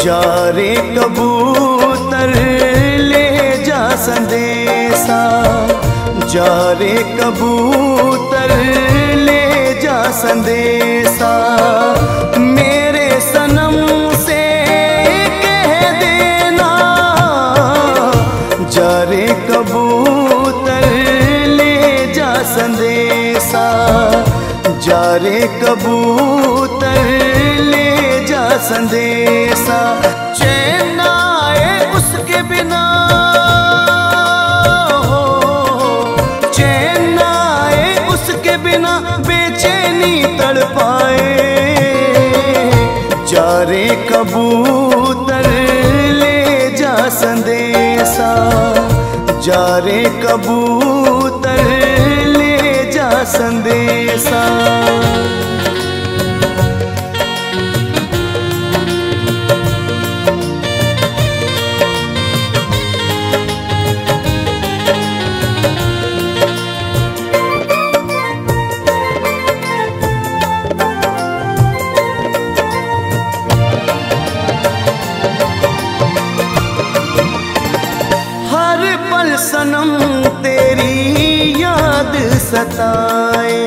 जा रे कबूतर ले जा संदेशा, जा रे कबूतर ले जा संदेशा, मेरे सनम से कह देना। जा रे कबूतर ले जा संदेशा, जा रे कबूतर ले जा संदेशा, चैन आए उसके बिना हो, चैन आए उसके बिना बेचैनी तड़पाए। जा रे कबूतर ले जा संदेशा, जा रे कबूतर ले जा संदेशा। सनम तेरी याद सताए,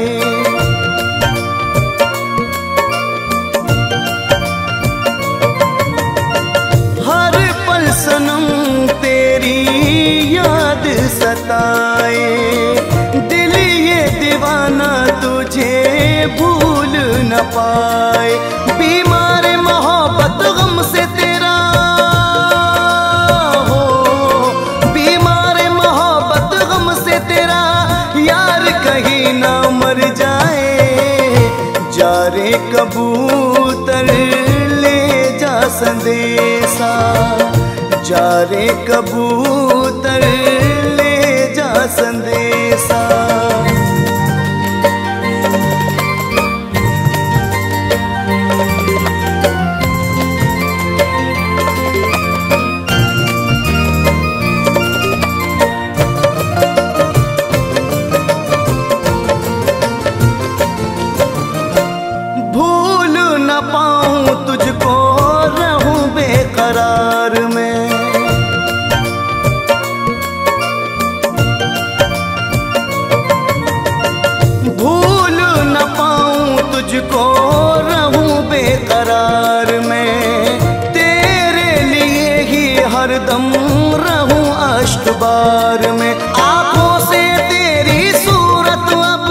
हर पल सनम तेरी याद सताए, दिल ये दीवाना तुझे भूल न पाए। बीमार मोहब्बत गम से तेरा कहीं ना मर जाए। जा रे कबूतर ले जा संदेशा, जा रे कबूतर ले जा संदेशा। तुझको रहूं बेकरार में, भूल न पाऊं तुझको रहूं बेकरार में, तेरे लिए ही हरदम रहूं अश्कबार में। आंखों से तेरी सूरत अब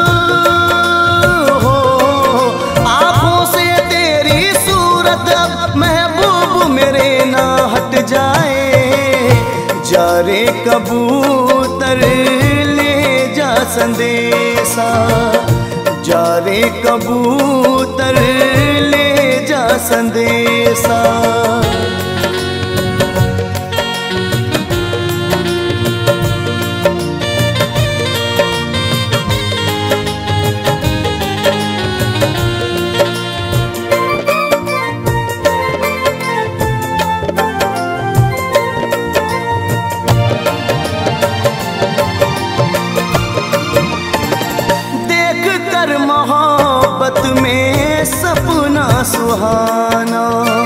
हो, आंखों से तेरी सूरत अब महबूब मेरे ना हट जाए। जा रे कबूतर ले जा संदेशा, जा रे कबूतर ले जा संदेशा। मोहब्बत में सपना सुहाना,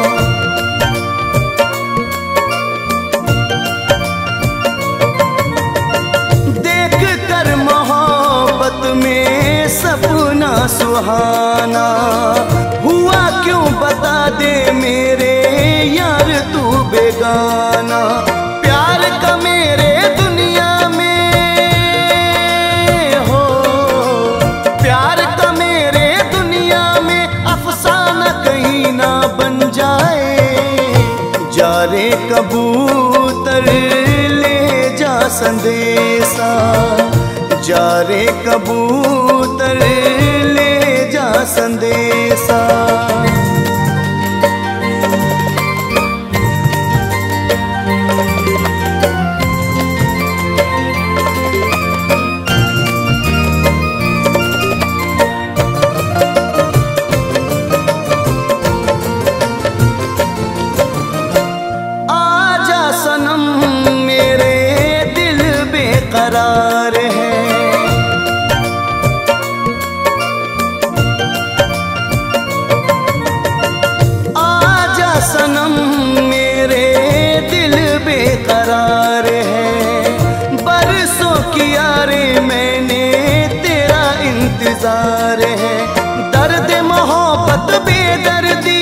देख कर मोहब्बत में सपना सुहाना, हुआ क्यों बता दे मेरे यार तू बेगाना। प्यार का मेरे दुनिया में हो, प्यार का मेरे दुनिया में अफसाना कहीं ना बन जाए। जा रे कबूतर ले जा संदेशा, जा रे कबूतर ले जा संदेशा। करार है, आजा सनम बरसों किया रे मैंने तेरा इंतजार है। दर्द मोहब्बत बेदर्दी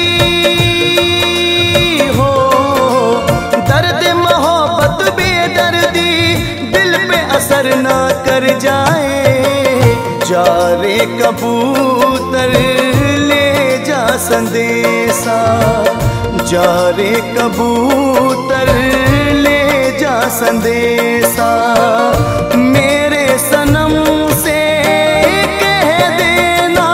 हो, दर्द मोहब्बत बेदर्दी दिल पे असर ना कर जाए। जा रे कबूतर ले जा संदेशा, जा रे कबूतर ले जा संदेशा। मेरे सनम से कह देना,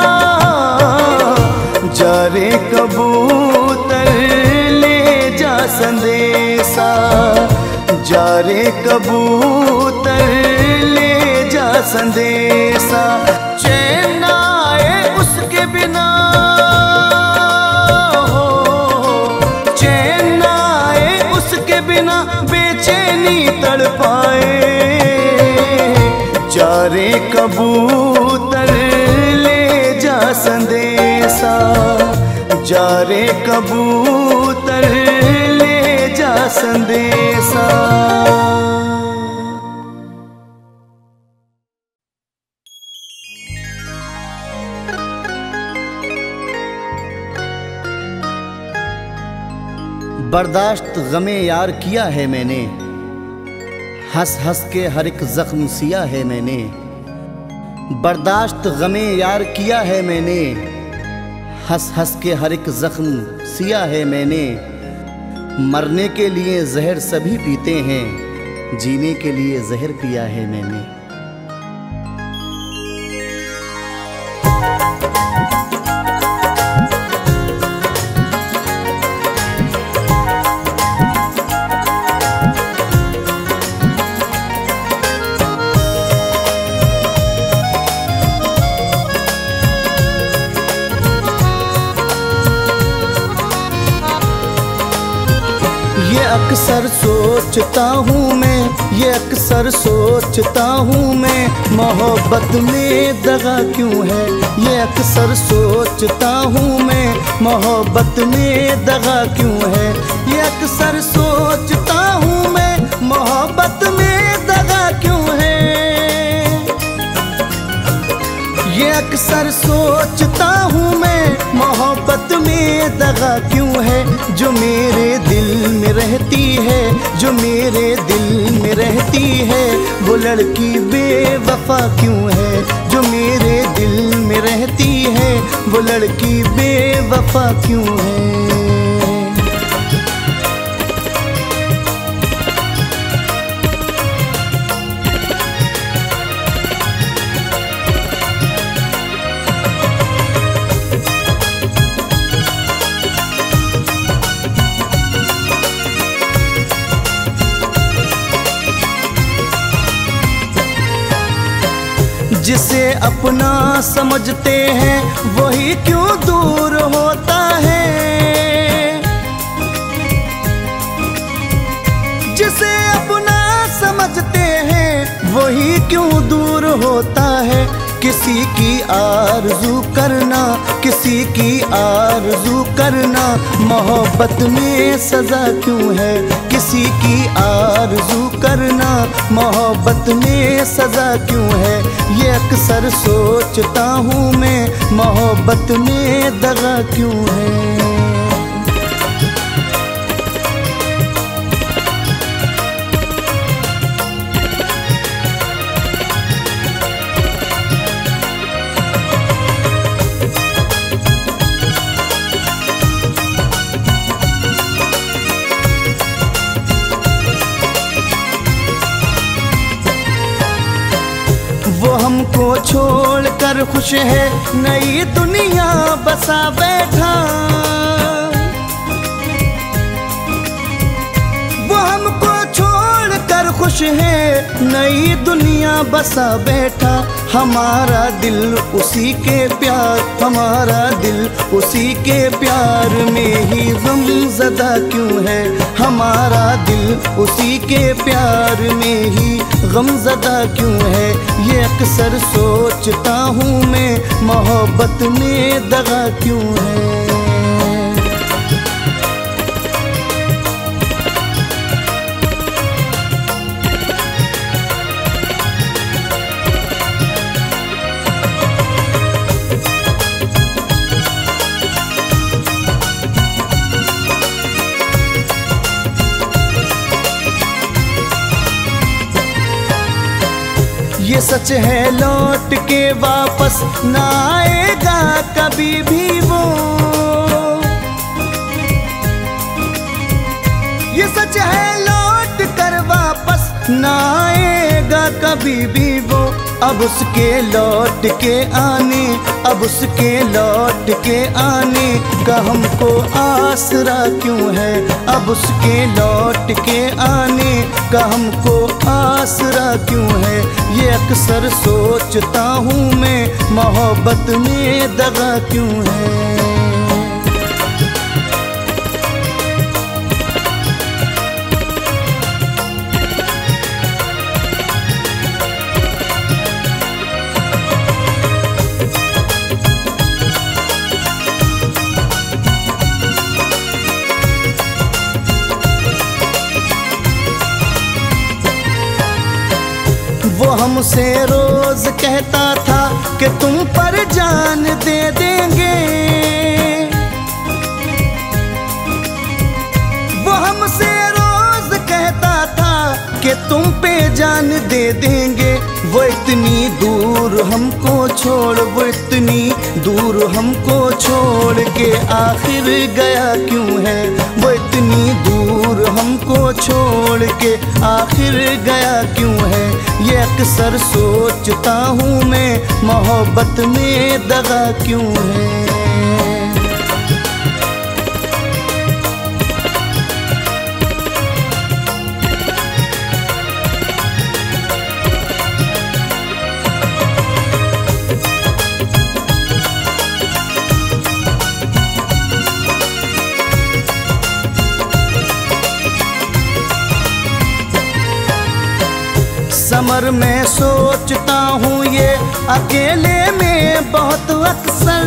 जा रे कबूतर ले जा संदेशा, जा रे कबूतर ले जा संदेशा। चैन आए उसके बिना हो, चैन आए उसके बिना बेचैनी तड़पाए। जा रे कबूतर ले जा संदेशा, जा रे कबूतर ले जा संदेशा। बर्दाश्त गमे यार किया है मैंने, हंस हंस के हर एक जख्म सिया है मैंने। बर्दाश्त गमे यार किया है मैंने, हंस हंस के हर एक जख्म सिया है मैंने। मरने के लिए जहर सभी पीते हैं, जीने के लिए जहर पिया है मैंने। अक्सर सोचता हूँ मैं, ये अक्सर सोचता हूँ मैं, मोहब्बत में दगा क्यों है। ये अक्सर सोचता हूँ मैं, मोहब्बत में दगा क्यों है। ये अक्सर सोचता हूँ मैं, मोहब्बत में दगा क्यों है। ये अक्सर सोचता हूँ मैं, मोहब्बत में दगा क्यों है। जो मेरे दिल में रहती है, जो मेरे दिल में रहती है, वो लड़की बेवफा क्यों है। जो मेरे दिल में रहती है, वो लड़की बेवफा क्यों है। जिसे अपना समझते हैं वही क्यों दूर होता है। जिसे अपना समझते हैं वही क्यों दूर होता है। किसी की आरज़ू करना, किसी की आरज़ू करना, मोहब्बत में सज़ा क्यों है। किसी की आरज़ू करना, मोहब्बत में सज़ा क्यों है। ये अक्सर सोचता हूँ मैं, मोहब्बत में दगा क्यों है। वो हमको छोड़ कर खुश है, नई दुनिया बसा बैठा। वो हमको छोड़ कर खुश है, नई दुनिया बसा बैठा। हमारा दिल उसी के प्यार, हमारा दिल उसी के प्यार में ही गमज़दा क्यों है। हमारा दिल उसी के प्यार में ही गमज़दा क्यों है। ये अक्सर सोचता हूँ मैं, मोहब्बत में दगा क्यों है। ये सच है लौट के वापस ना आएगा कभी भी वो। ये सच है लौट कर वापस ना आएगा कभी भी वो। अब उसके लौट के आने, अब उसके लौट के आने का हमको आसरा क्यों है। अब उसके लौट के आने का हमको आसरा क्यों है। ये अक्सर सोचता हूँ मैं, मोहब्बत में दगा क्यों है। वो हमसे रोज कहता था कि तुम पर जान दे देंगे। वो हमसे रोज कहता था कि तुम पे जान दे देंगे। वो इतनी दूर हमको छोड़, वो इतनी दूर हमको छोड़ के आखिर गया क्यों है। वो इतनी दूर हमको छोड़ के आखिर गया क्यों है। ये अक्सर सोचता हूँ मैं, मोहब्बत में दगा क्यों है। समर में सोचता हूँ ये अकेले में बहुत अक्सर।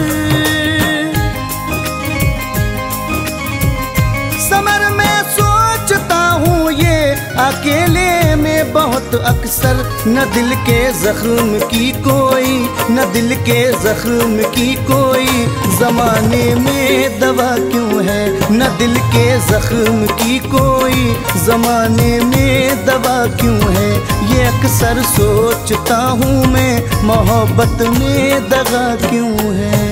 समर में सोचता हूँ ये अकेले में बहुत अक्सर। न दिल के जख्म की कोई, न दिल के जख्म की कोई जमाने में दवा क्यों है। न दिल के जख्म की कोई जमाने में दवा क्यों है। ये अक्सर सोचता हूँ मैं, मोहब्बत में दगा क्यों है।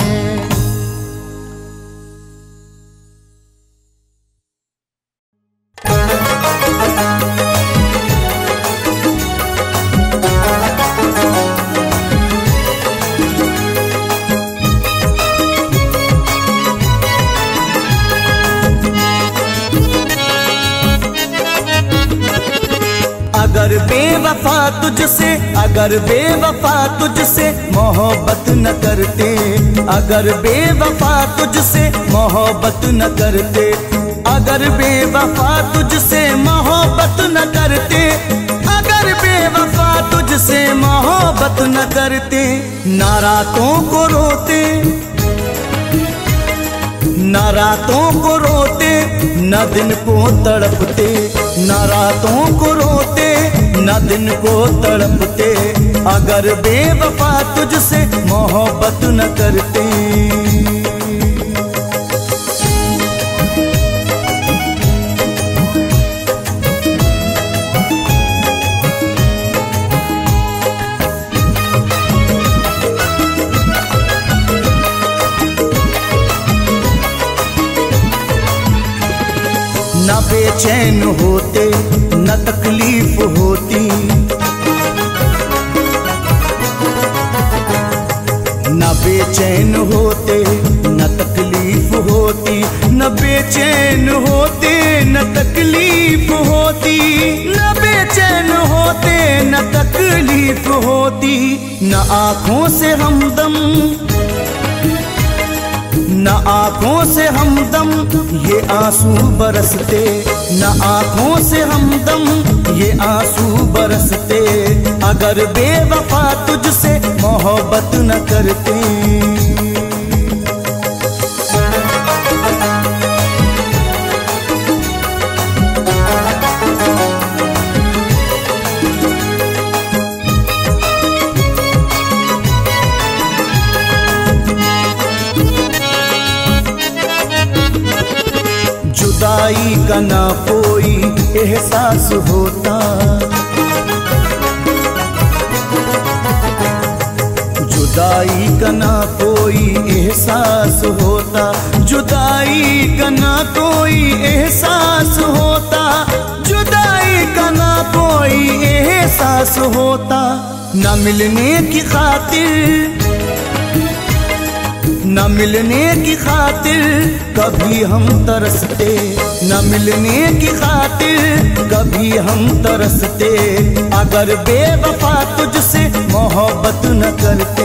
अगर बेवफा तुझसे, अगर बेवफा तुझसे मोहब्बत न करते, अगर बेवफा तुझसे मोहब्बत न करते, अगर बेवफा तुझसे मोहब्बत न करते, अगर बेवफा तुझसे मोहब्बत न करते, ना रातों को रोते, ना रातों को रोते, न दिन को तड़पते, न रातों को रोते, न दिन को तड़पते, अगर बेवफा तुझसे मोहब्बत न करते। न बेचैन होते, न तकलीफ होती, न बेचैन होते, न तकलीफ होती, न बेचैन होते, न तकलीफ होती, न बेचैन होते, न तकलीफ होती, न आँखों से हमदम, न आँखों से हमदम ये आंसू बरसते, न आँखों से हमदम ये आंसू बरसते, अगर बेवफा तुझसे मोहब्बत न करते। जुदाई का ना कोई एहसास होता, जुदाई का ना कोई एहसास होता, जुदाई का ना कोई एहसास होता, जुदाई का ना कोई एहसास होता। न मिलने की खातिर, न मिलने की खातिर कभी हम तरसते, न मिलने की खातिर कभी हम तरसते। अगर बेवफा तुझसे मोहब्बत न करते।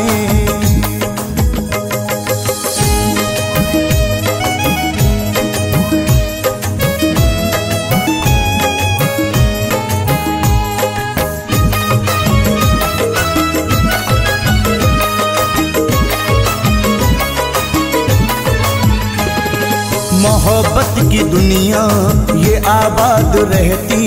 मोहब्बत की दुनिया ये आबाद रहती,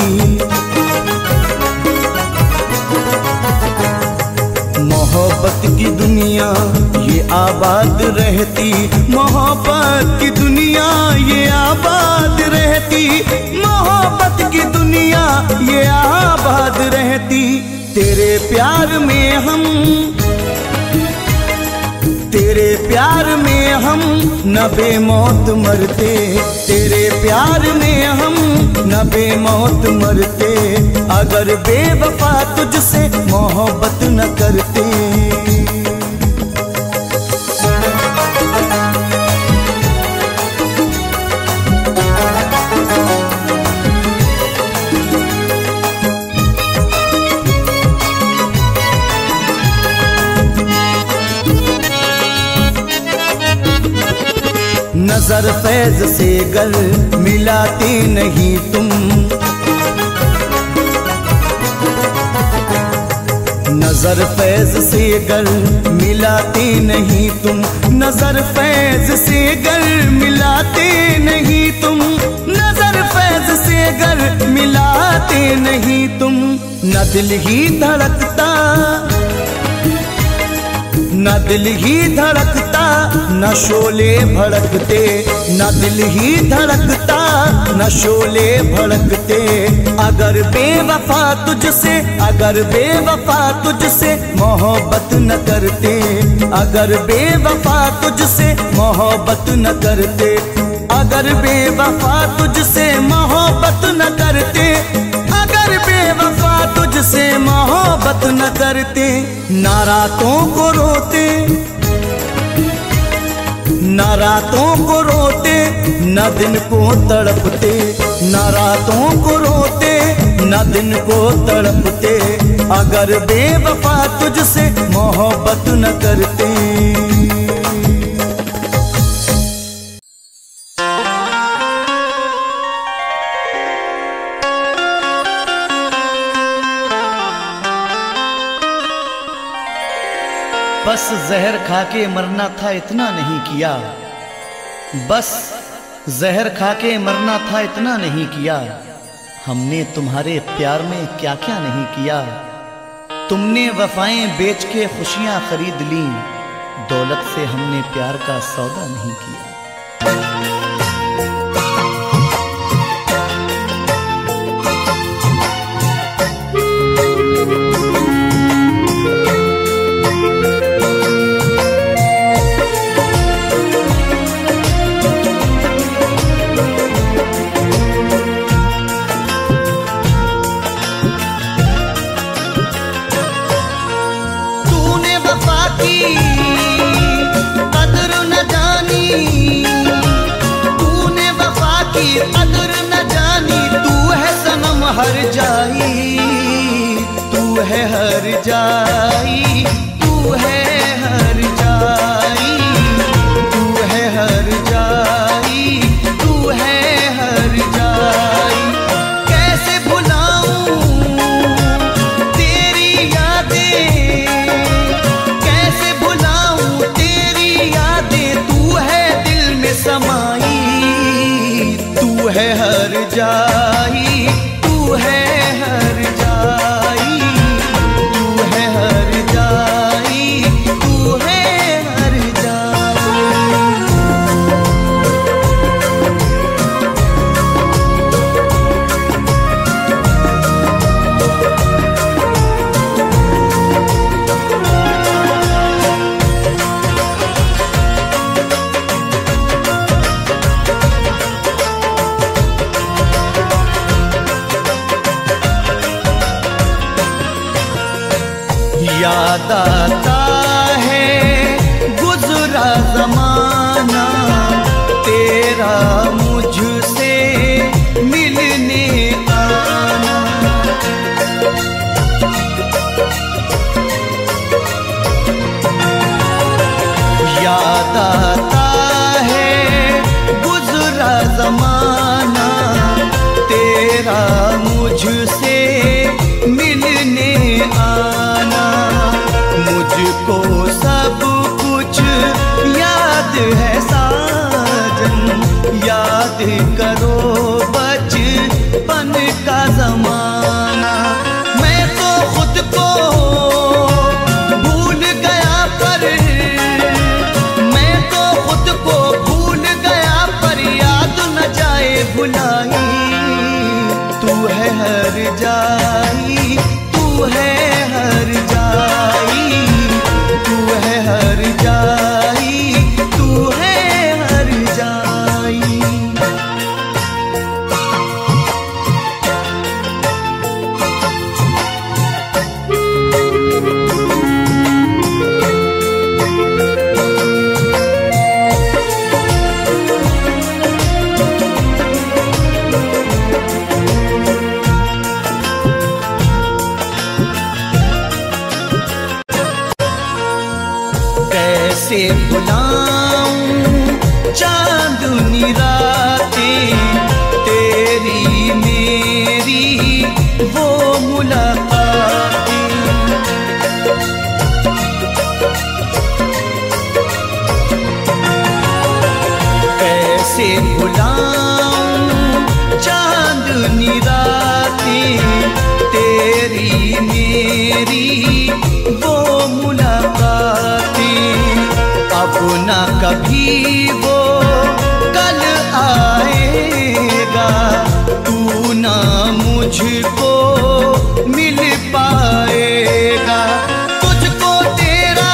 मोहब्बत की दुनिया ये आबाद रहती, मोहब्बत की दुनिया ये आबाद रहती, मोहब्बत की दुनिया ये आबाद रहती। तेरे प्यार में हम, तेरे प्यार में हम न बेमौत मरते, तेरे प्यार में हम न बेमौत मरते। अगर बेवफा तुझसे मोहब्बत न करते। नजर फैज से गल मिलाते नहीं तुम, नजर फैज से गल मिलाते नहीं तुम, नजर फैज से गल मिलाते नहीं तुम, नजर फैज से गल मिलाते नहीं तुम। न दिल ही धड़कता, न दिल ही धड़कता, न शोले भड़कते, न दिल ही धड़कता, न शोले भड़कते। अगर बेवफा तुझसे, अगर बेवफा तुझसे मोहब्बत न करते, अगर बेवफा तुझसे मोहब्बत न करते, अगर बेवफा तुझसे मोहब्बत न करते, अगर बेवफा तुझसे मोहब्बत न करते। ना रातों को रोते, ना रातों को रोते, न दिन को तड़पते, न रातों को रोते, न दिन को तड़पते। अगर बेवफा तुझसे मोहब्बत न करते। बस जहर खा के मरना था इतना नहीं किया, बस जहर खा के मरना था इतना नहीं किया। हमने तुम्हारे प्यार में क्या क्या नहीं किया। तुमने वफाएं बेच के खुशियां खरीद ली, दौलत से हमने प्यार का सौदा नहीं किया। कदर न जानी, तूने वफा की कदर न जानी। तू है सनम हर जाई, तू है हर जाई, तू है हर जाई, तू है हर जाई, तू है हर जाई। कैसे भुलाऊं तेरी यादें, कैसे भुलाऊं तेरी यादें। तू है दिल में समाई, तू है हर जाई, तू है हर जाई, तू है हर जाई, तू है हर याद आता है गुजरा जमाना, तेरा मुझसे मिलने आना। याद आता है गुजरा जमाना, तेरा मुझसे मिलने आना। मुझको सब कुछ याद है साजन, याद करो बचपन का जमाना। मैं तो खुद को भूल गया पर, मैं तो खुद को भूल गया पर याद न जाए भुलाई। तू है हर जाई, तू है हर जाई, तू है हर जाई, तू है हर जाई। कैसे भुलाऊं चांदनी रातें, तेरी मेरी वो मुलाकातें। कैसे भुलाऊं चांदनी रातें, तेरी मेरी वो मुलाकातें। अब ना कभी वो कल आएगा, तू ना मुझको मिल पाएगा। तुझको तेरा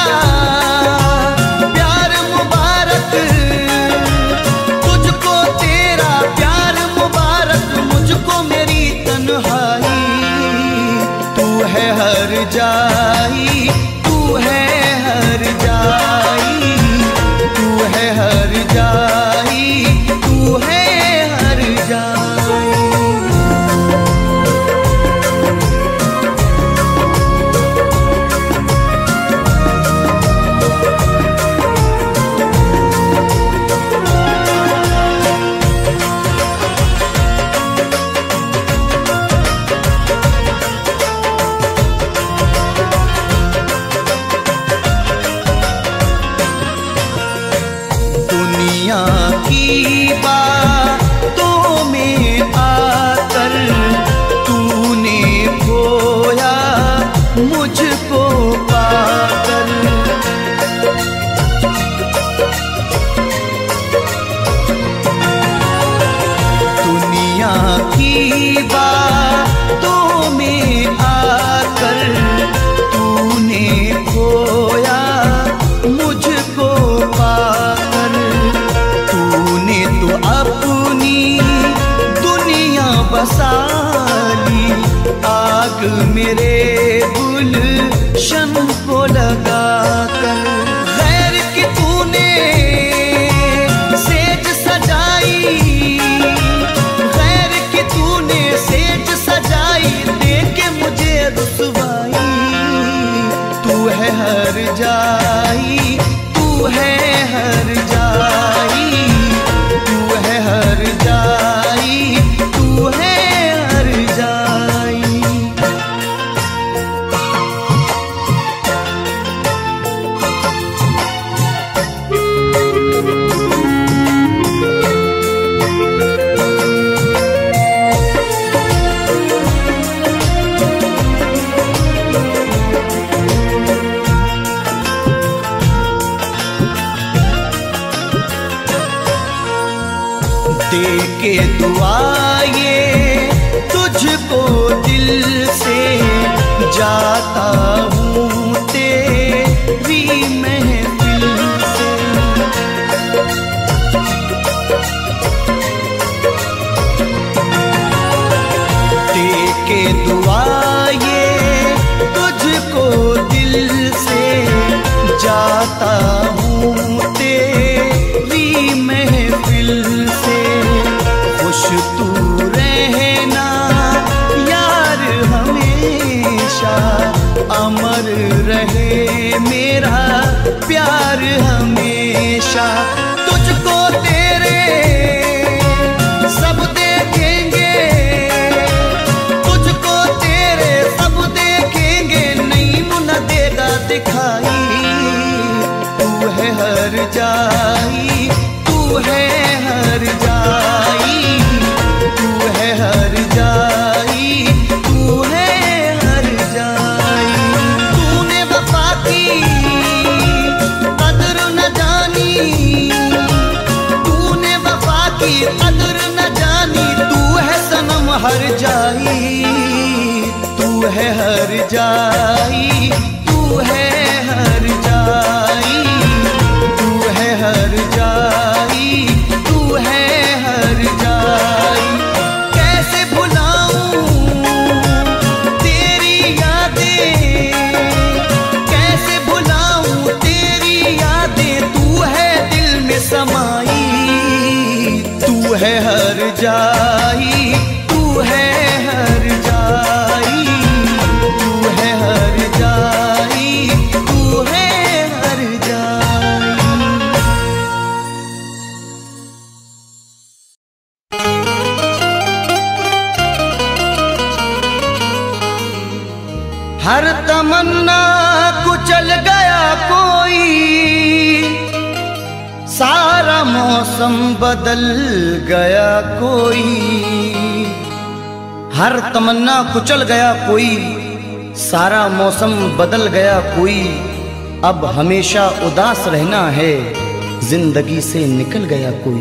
प्यार मुबारक, तुझको तेरा प्यार मुबारक, मुझको मेरी तन्हाई। तू है हर जाई, तू है हर जाई, तू है हर जाई, तू है हर जाई। दुनिया की बातों में आकर तूने खोया मुझको पाकर। दुनिया की बातों में आकर तूने खोया मुझको पाकर। तूने तो अपनी दुनिया बसा ली, आग मेरे गुलशन को लगा कर। गैर की तूने सेज सजाई, गैर की तूने सेज सजाई, देके मुझे रुसवाई। तू है हर जाई, तू है हर जाई, तू है हर जाई, तू है हर जाई। दे के दुआ ये तुझको दिल से जाता हूँ तेरी महफिल से। दे के दुआ ये तुझको दिल अमर रहे मेरा प्यार हमेशा। तुझको तेरे सब देखेंगे, तुझको तेरे सब देखेंगे, नहीं मुन देगा दिखाई। तू है हर जाई, तू है हर जाई, तू है हर जाई, तू है हर जाई। तूने वफा की कदर न जानी, तूने वफा की कदर न जानी, तू है सनम हर जाई, तू है हर जाई, तू है हर जाई, तू है हर जाई, तू है हर जाई। कैसे भुलाऊं तेरी यादें, कैसे भुलाऊं तेरी यादें, तू है दिल में समाई। तू है हर जाई, तू है हर जाई, तू है हर जाई, तू है हर जाई। हर तमन्ना कुचल गया कोई, सारा मौसम बदल गया कोई। हर तमन्ना कुचल गया कोई, सारा मौसम बदल गया कोई। अब हमेशा उदास रहना है, जिंदगी से निकल गया कोई।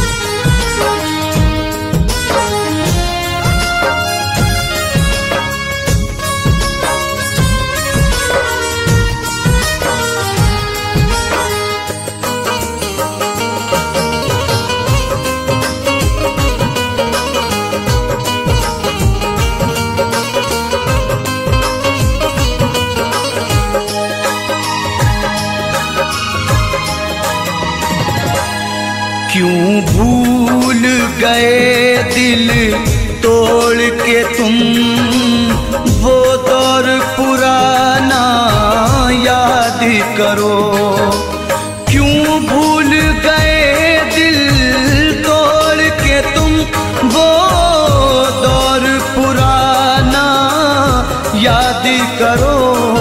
क्यों भूल गए दिल तोड़ के तुम, वो दौर पुराना याद करो। क्यों भूल गए दिल तोड़ के तुम, वो दौर पुराना याद करो।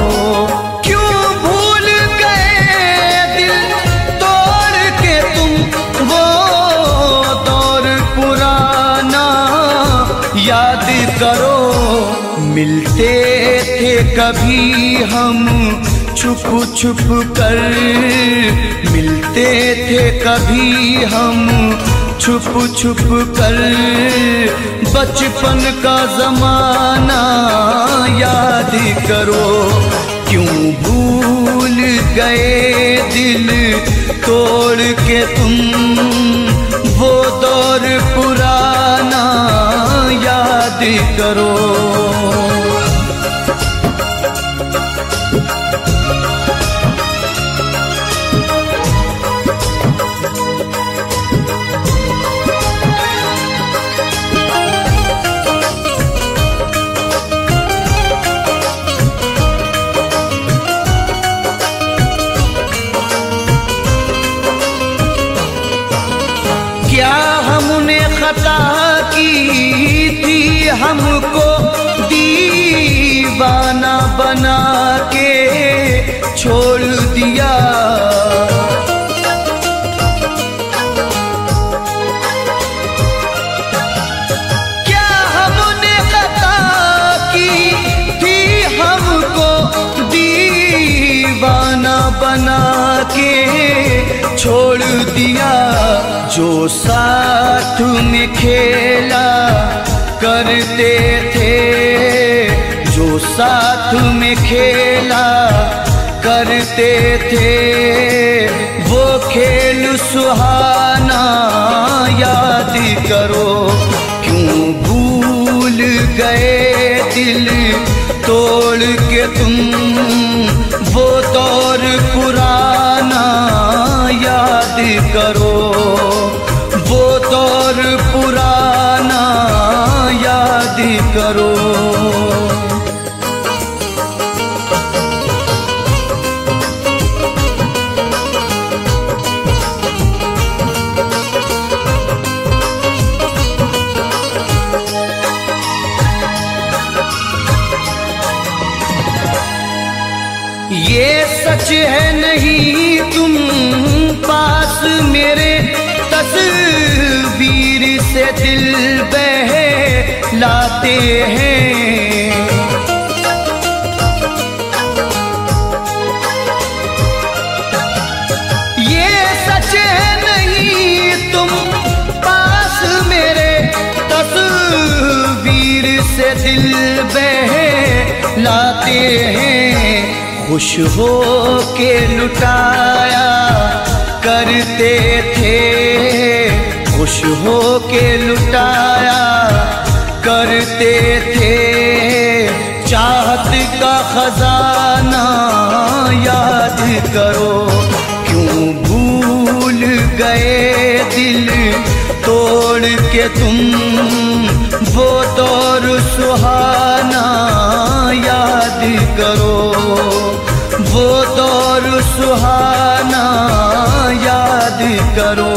याद करो मिलते थे कभी हम छुप छुप कर, मिलते थे कभी हम छुप छुप कर। बचपन का जमाना याद करो, क्यों भूल गए दिल तोड़ के तुम, वो दौर पुराना याद करो। क्या हमने खता की थी, हमको दीवाना बना के छोड़ दिया। क्या हमने खता की थी, हमको दीवाना बना के छोड़ दिया। जो साथ में खेला करते थे, जो साथ में खेला करते थे, वो खेल सुहाना याद करो। क्यों भूल गए दिल तोड़ के तुम, वो दौर पुराना याद करो, वो दौर पुराना याद करो। ये सच है नहीं तुम पास मेरे, तस्वीर से दिल बहलाते हैं। ये सच है नहीं तुम पास मेरे, तस्वीर से दिल बहलाते हैं। खुश हो के लुटाया करते थे, खुश हो के लुटाया करते थे। चाहत का खजाना याद करो, क्यों भूल गए दिल तोड़ के तुम वो दौर सुहाना याद करो, वो दौर सुहाना याद करो।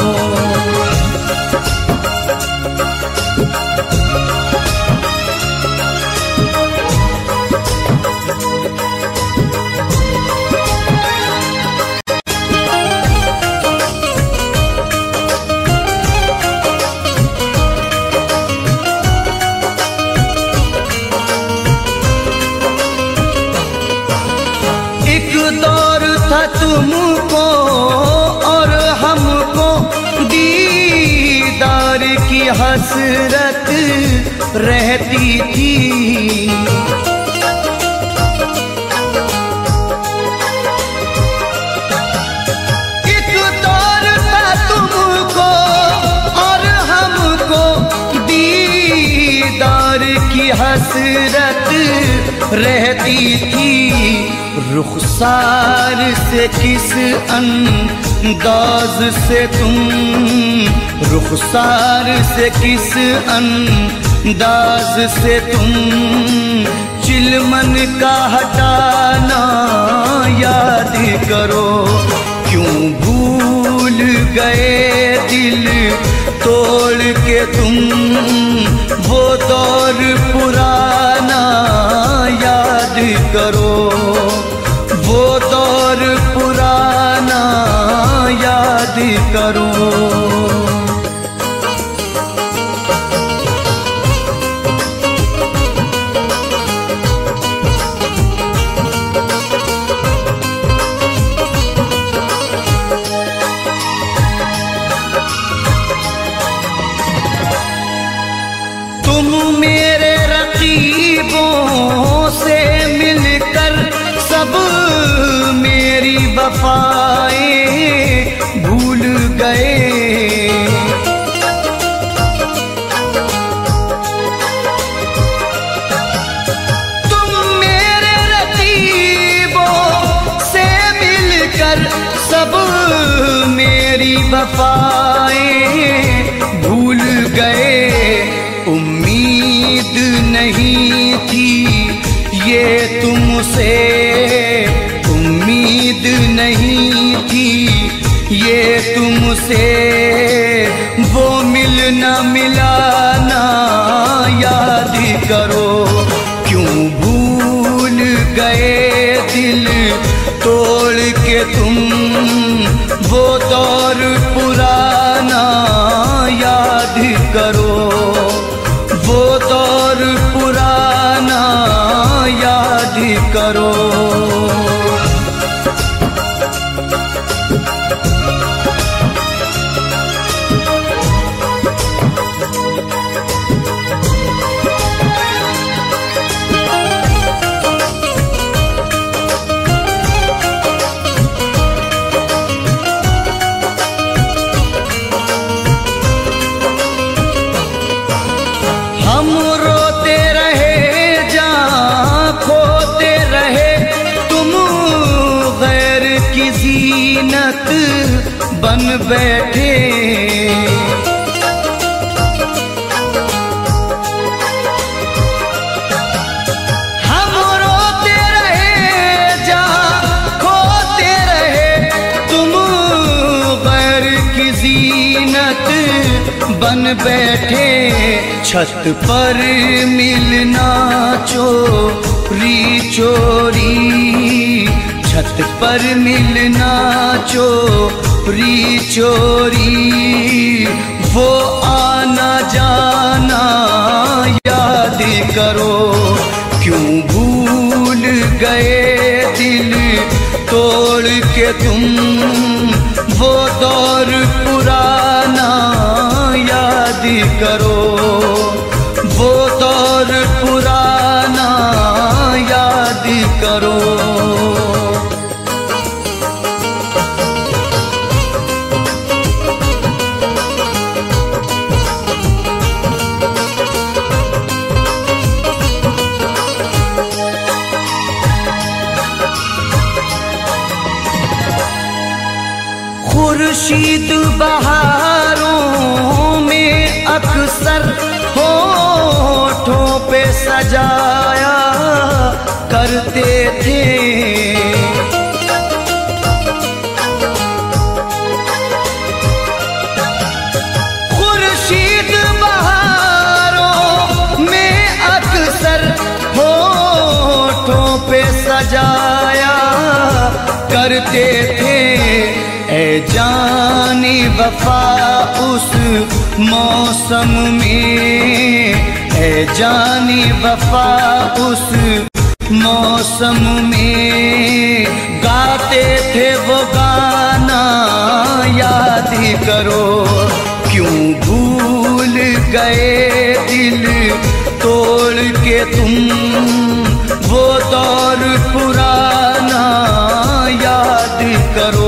तुमको और हमको दीदार की हसरत रहती थी। एक दौर था तुमको और हमको दीदार की हसरत रहती थी। रुखसार से किस अंदाज से तुम, रुखसार से किस अंदाज से तुम चिलमन का हटाना याद करो, क्यों भूल गए दिल तोड़ के तुम वो दौर पुराना याद करो, वो दौर पुराना याद करो। तुम मेरे रकीबों से मिलकर सब मेरी वफाएं भूल गए। तुम मेरे रकीबों से मिलकर सब मेरी वफाएं भूल गए। उम्मीद नहीं थी ये तुमसे, उम्मीद नहीं थी ये तुमसे, वो मिलना मिलाना याद करो, क्यों भूल गए दिल तोड़ के तुम वो दौर पुराना याद करो, वो दौर पुराना याद करो। हम रोते रहे जहाँ खोते रहे, तुम गैर की ज़ीनत बन बैठे। हम रोते रहे जहाँ खोते रहे, तुम गैर की ज़ीनत बन बैठे। छत पर मिलना चोरी चोरी, छत पर मिलना चोरी चोरी, वो आना जाना याद करो। क्यों भूल गए दिल तोड़ के तुम, वो दौर पुराना याद करो, वो दौर पुराना याद करो। खुर्शीद बहारों में अक्सर होठों पे सजाया करते थे। खुर्शीद बहारों में अक्सर होठों पे सजाया करते थे। ऐ जानी वफा उस मौसम में, ऐ जानी वफा उस मौसम में, गाते थे वो गाना याद करो। क्यों भूल गए दिल तोड़ के तुम, वो दौर पुराना याद करो।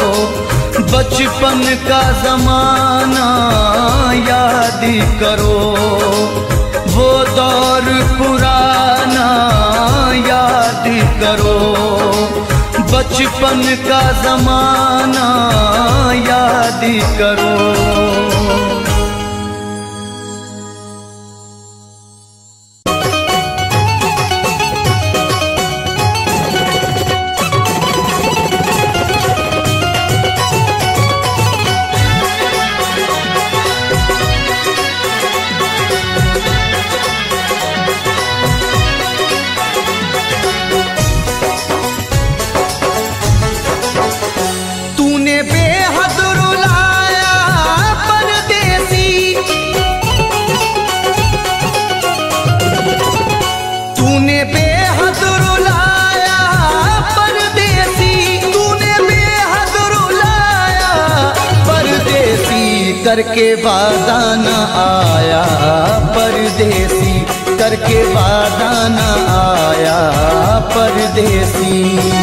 बचपन का ज़माना याद करो, वो दौर पुराना याद करो। बचपन का ज़माना याद करो। करके वादा न आया परदेसी, करके वादा न आया परदेसी।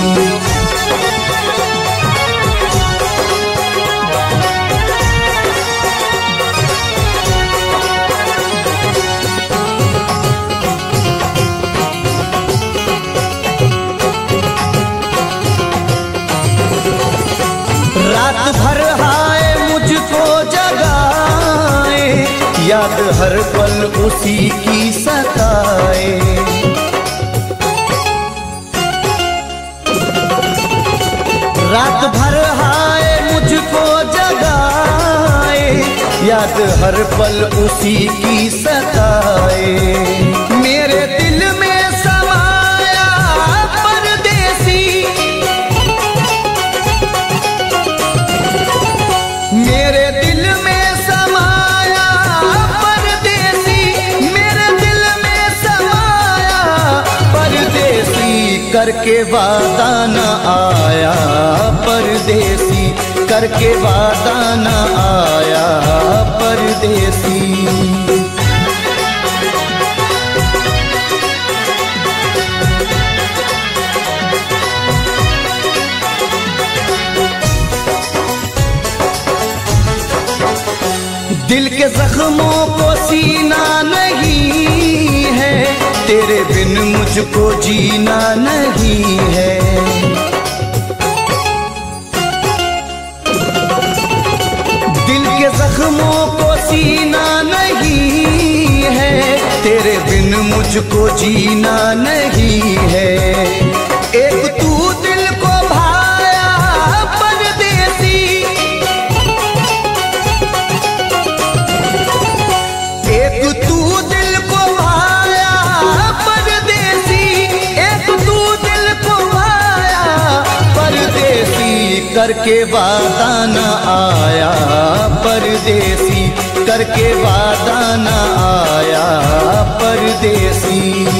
रात भर हाय मुझको जगाए, याद हर पल उसी की सताए। रात भर हाय मुझको जगाए, याद हर पल उसी की सताए। मेरे दिल में समाया परदेसी, मेरे दिल में समाया परदेसी, मेरे दिल में समाया परदेसी। करके वादा न आया परदेसी, करके वादा न आया परदेसी। दिल के जख्मों को सीना नहीं है, तेरे बिन मुझको जीना नहीं है। दिल के जख्मों को सीना नहीं है, तेरे बिन मुझको जीना नहीं है। एक तू दिल को भाया परदेसी, एक तू दिल को भाया परदेसी, एक तू दिल को भाया करके वादा न आया परदेसी, करके वादा न आया परदेसी।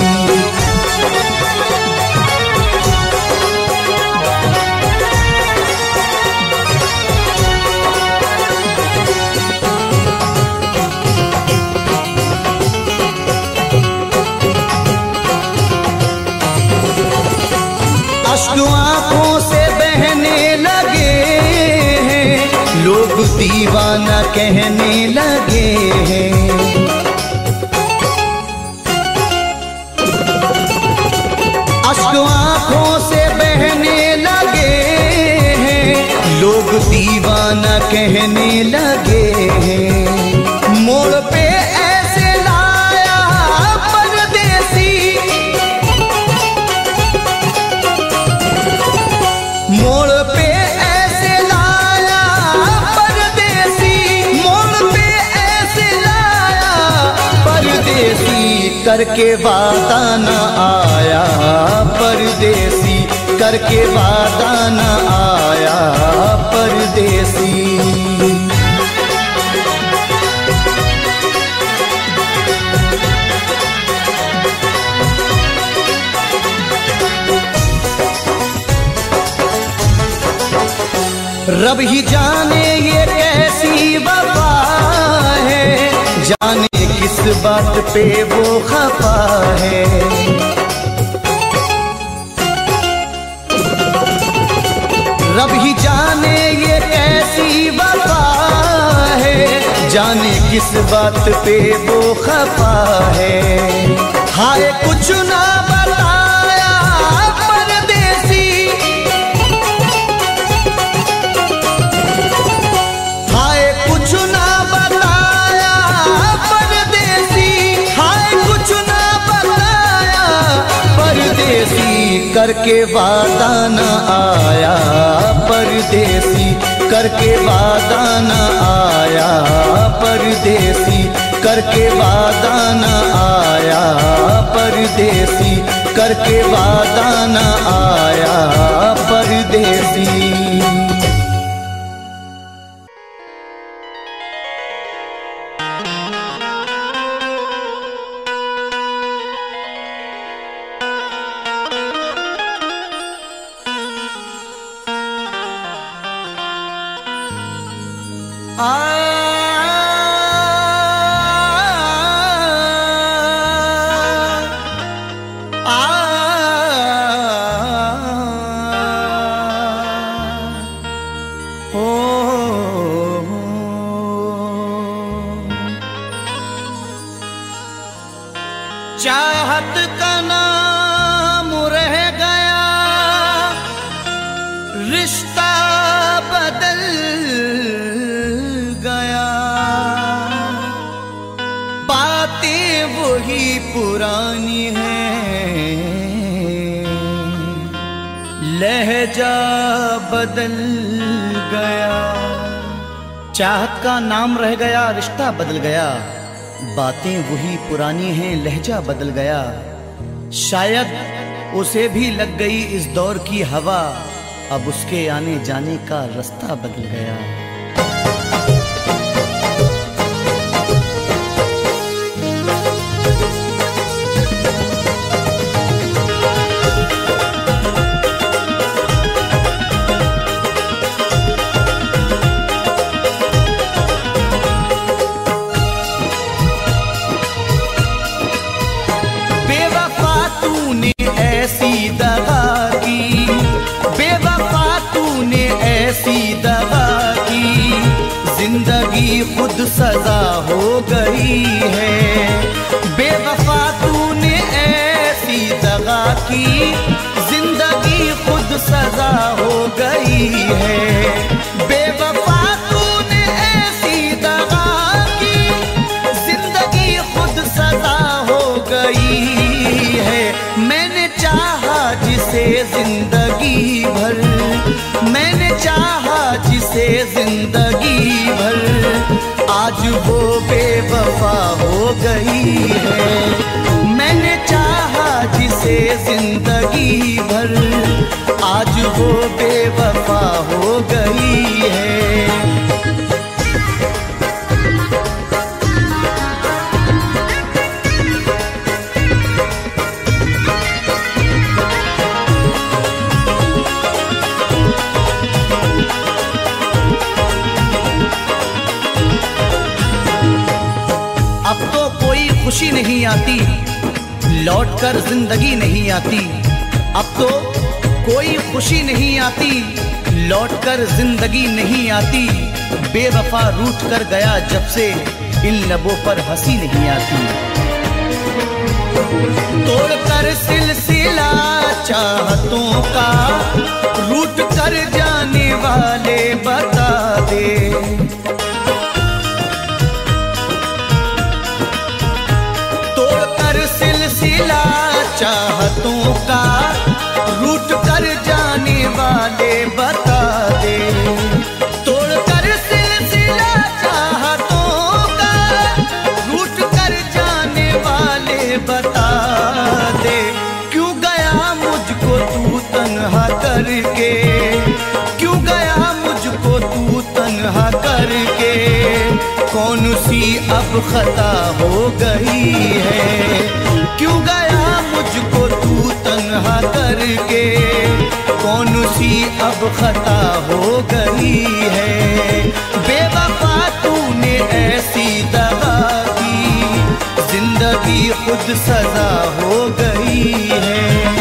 अश्क आंखों से बहने लगे हैं, लोग दीवाना कहने लगे हैं। अश्क आंखों से बहने लगे हैं, लोग दीवाना कहने लगे हैं। मोड़ पे ऐसे लाया परदेसी, मोड़ पे ऐसे लाया परदेसी, मोड़ पे ऐसे लाया परदेसी। करके वादा न आया परदेसी, करके वादा न आया परदेसी। रब ही जाने ये कैसी वफा है, जाने किस बात पे वो खफा है। रब ही जाने ये कैसी वफा है, जाने किस बात पे वो खफा है। हाय कुछ ना बताया परदेसी, हाय कुछ ना बताया परदेसी, हाय कुछ ना बताया परदेसी। करके वादा न आया परदेसी, करके वादा न आया परदेसी, करके वादा न आया परदेसी, करके वादा न आया परदेसी। चाहत का नाम रह गया, रिश्ता बदल गया, बातें वही पुरानी हैं, लहजा बदल गया। चाहत का नाम रह गया, रिश्ता बदल गया, बातें वही पुरानी हैं, लहजा बदल गया। शायद उसे भी लग गई इस दौर की हवा, अब उसके आने जाने का रास्ता बदल गया। जिंदगी खुद सजा हो गई है, बेवफा तूने ऐसी दगा की, जिंदगी खुद सजा हो गई है। बेवफा तूने ऐसी दगा की, जिंदगी खुद सजा हो गई है। मैंने चाहा जिसे जिंदगी भर, मैंने चाहा जिसे जिंदगी भर, आज वो बेवफा हो गई है। मैंने चाहा जिसे जिंदगी भर, आज वो बेवफा हो गई। नहीं आती, लौट कर जिंदगी नहीं आती। अब तो कोई खुशी नहीं आती, लौट कर जिंदगी नहीं आती। बेवफा रूठ कर गया जब से, इन लबों पर हंसी नहीं आती। तोड़कर सिलसिला चाहतों का, रूठ कर जाने वाले बता दे। तोड़कर सिलसिला चाहतों का, रूठ कर जाने वाले बता दे। तोड़कर सिलसिला चाहतों का, रूठ कर जाने वाले बता दे। क्यों गया मुझको तू तन्हा करके, क्यों गया मुझको तू तन्हा करके। कौन सी अब खता हो गई है, क्यों गया मुझको तू तन्हा करके। कौन सी अब खता हो गई है। बेवफा तूने ऐसी दगा की, जिंदगी खुद सजा हो गई है।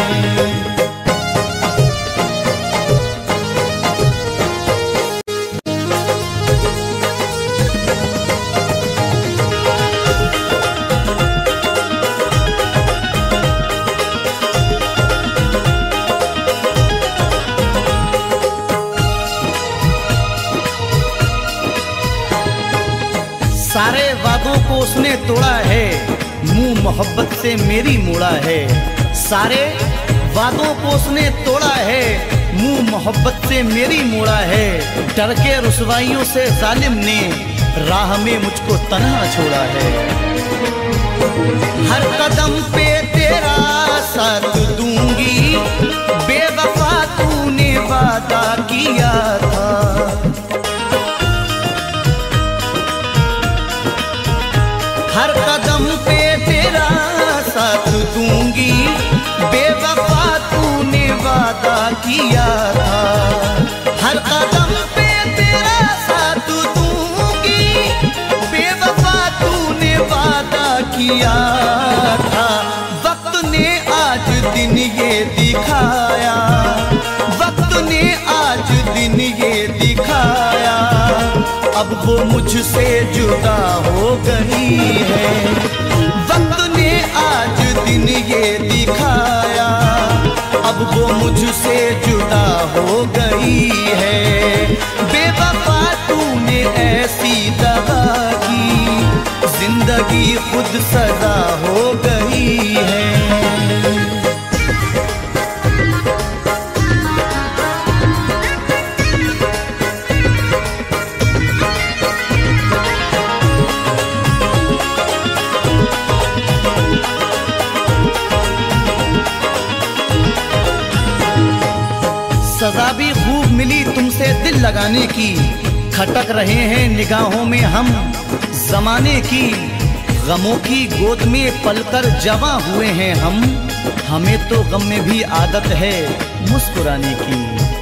सारे वादों को उसने तोड़ा है, मुंह मोहब्बत से मेरी मोड़ा है। सारे वादों को उसने तोड़ा है, मुंह मोहब्बत से मेरी मोड़ा है। डर के रुसवाइयों से जालिम ने, राह में मुझको तन्हा छोड़ा है। हर कदम पे तेरा साथ दूंगी, बेवफा तूने वादा किया था। हर कदम पे तेरा साथ दूंगी, बेवफा तूने वादा किया था। हर कदम पे तेरा साथ दूंगी, बेवफा तूने वादा किया था। वक्त ने आज दिन ये दिखाया, वक्त ने आज दिन ये दिखाया। अब वो मुझसे जुदा हो गई है। वक्त ने आज दिन ये दिखाया, अब वो मुझसे जुदा हो गई है। बेवफा तूने ऐसी दगा की, जिंदगी खुद सजा हो गई है। सजा भी खूब मिली तुमसे दिल लगाने की, खटक रहे हैं निगाहों में हम जमाने की। गमों की गोद में पलकर जवां हुए हैं हम, हमें तो गम में भी आदत है मुस्कुराने की।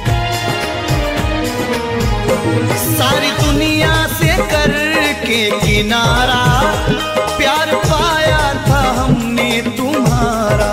सारी दुनिया से करके किनारा, प्यार पाया था हमने तुम्हारा।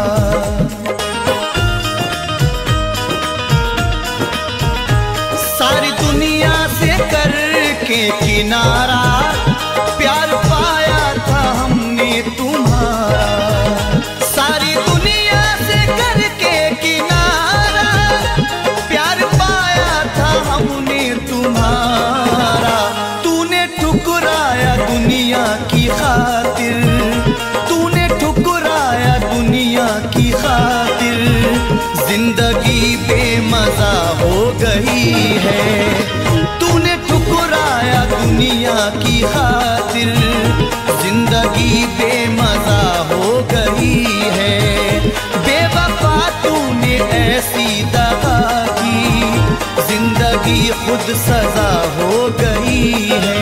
सारी दुनिया से करके किनारा, प्यार पाया था हमने तुम्हारा। सारी दुनिया से करके किनारा, प्यार पाया था हमने तुम्हारा। तूने ठुकराया दुनिया की खातिर, तूने ठुकराया दुनिया की खातिर। जिंदगी बेमजा हो गई है, तूने ठुकराया दुनिया की खातिर। जिंदगी बेमजा हो गई है। बेवफा तूने ऐसी दगा की, जिंदगी खुद सजा हो गई है।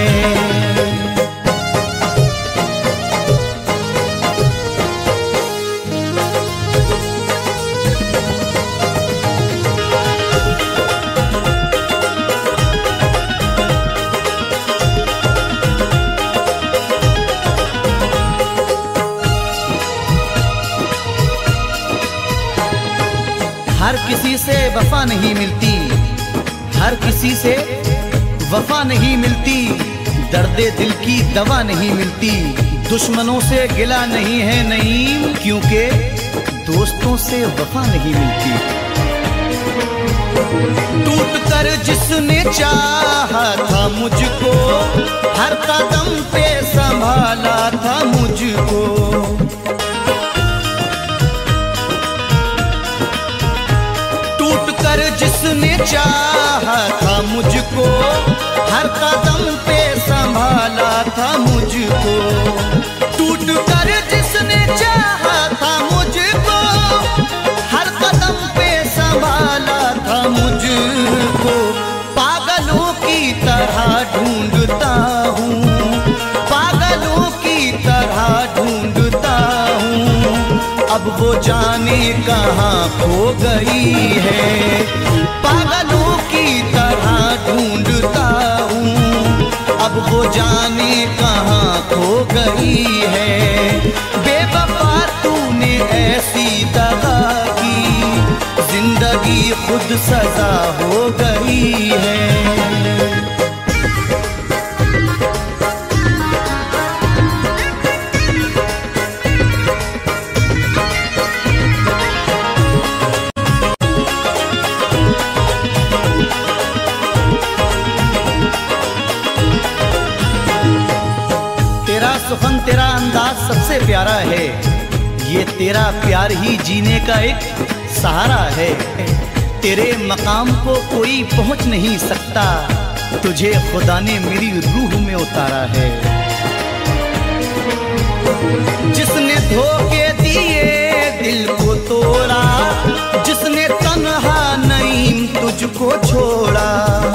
वफा नहीं मिलती, हर किसी से वफा नहीं मिलती, दर्दे दिल की दवा नहीं मिलती। दुश्मनों से गिला नहीं है नईम, क्योंकि दोस्तों से वफा नहीं मिलती। टूट कर जिसने चाहा था मुझको, हर कदम पे संभाला था मुझको। टूट कर जिसने चाहा था मुझको, हर कदम पे संभाला था मुझको। टूट कर जिसने चाहा था मुझको, हर कदम पे संभाला था मुझको। पागलों की तरह ढूंढता हूँ, पागलों की तरह ढूंढता हूँ, अब वो जाने कहाँ खो गई है। पागलों की तरह ढूंढता हूँ, अब वो जाने कहाँ खो गई है। बेवफा तूने ऐसी दगा की, जिंदगी खुद सजा हो गई है। तेरा सुखन तेरा अंदाज सबसे प्यारा है, ये तेरा प्यार ही जीने का एक सहारा है। तेरे मकाम को कोई पहुंच नहीं सकता, तुझे खुदा ने मेरी रूह में उतारा है। जिसने धोखे दिए दिल को तोड़ा, जिसने तन्हा नईम तुझको छोड़ा।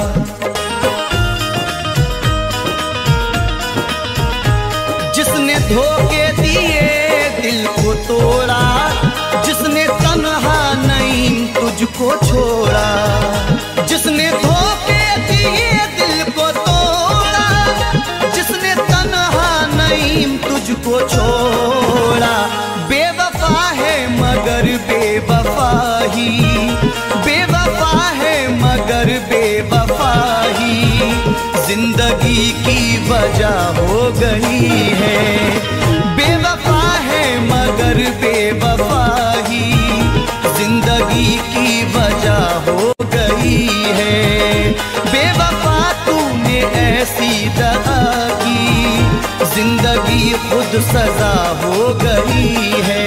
जिसने धोखे दिए दिल को तोड़ा, जिसने तन्हा नईम तुझको छोड़ा। जिसने धोखे दिए दिल को तोड़ा, जिसने तन्हा नईम तुझको छोड़ा। बेवफा है मगर बेवफा ही, बेवफा है मगर बेवफा ही, जिंदगी की वजह हो गई है। बेवफा है मगर बेवफा ही, जिंदगी की वजह हो गई है। बेवफा तूने ऐसी दगा की, जिंदगी खुद सजा हो गई है।